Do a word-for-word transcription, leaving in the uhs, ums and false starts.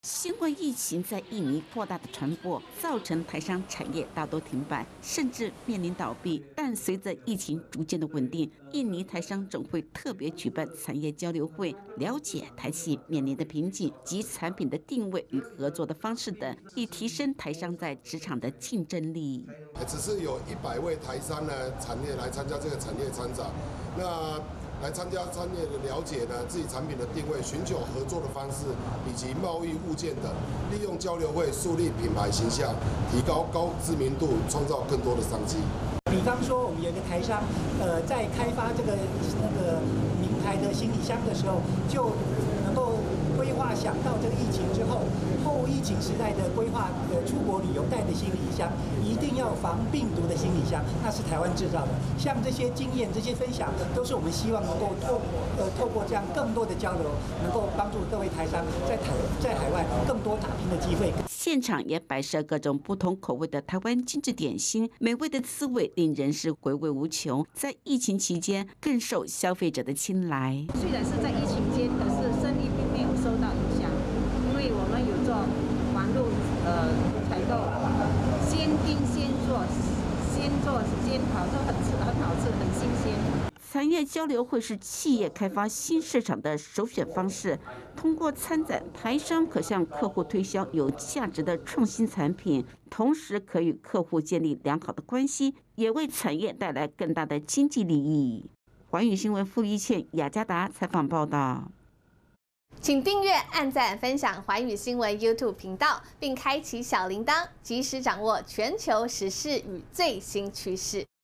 新冠疫情在印尼扩大的传播，造成台商产业大多停摆，甚至面临倒闭。但随着疫情逐渐的稳定，印尼台商总会特别举办产业交流会，了解台企面临的瓶颈及产品的定位与合作的方式等，以提升台商在职场的竞争力。 只是有一百位台商呢产业来参加这个产业参展，那。来参加产业的了解呢，自己产品的定位，寻求合作的方式，以及贸易物件等，利用交流会树立品牌形象，提高高知名度，创造更多的商机。 比方说，我们有一个台商，呃，在开发这个那个名牌的行李箱的时候，就能够规划想到这个疫情之后，后疫情时代的规划，呃，出国旅游带的行李箱一定要防病毒的行李箱，那是台湾制造的。像这些经验、这些分享，都是我们希望能够透呃透过这样更多的交流，能够帮助各位台商在台在海外更多打拼的机会。 现场也摆设各种不同口味的台湾精致点心，美味的滋味令人是回味无穷。在疫情期间，更受消费者的青睐。 虽然是在疫情间，可是生意并没有受到影响，因为我们有做网络呃采购，先订先做，先做先跑，都很吃很好吃，很新鲜。 产业交流会是企业开发新市场的首选方式。通过参展，台商可向客户推销有价值的创新产品，同时可与客户建立良好的关系，也为产业带来更大的经济利益。寰宇新闻傅一倩、雅加达采访报道。 请订阅、按赞、分享寰宇新闻 YouTube 频道，并开启小铃铛，及时掌握全球时事与最新趋势。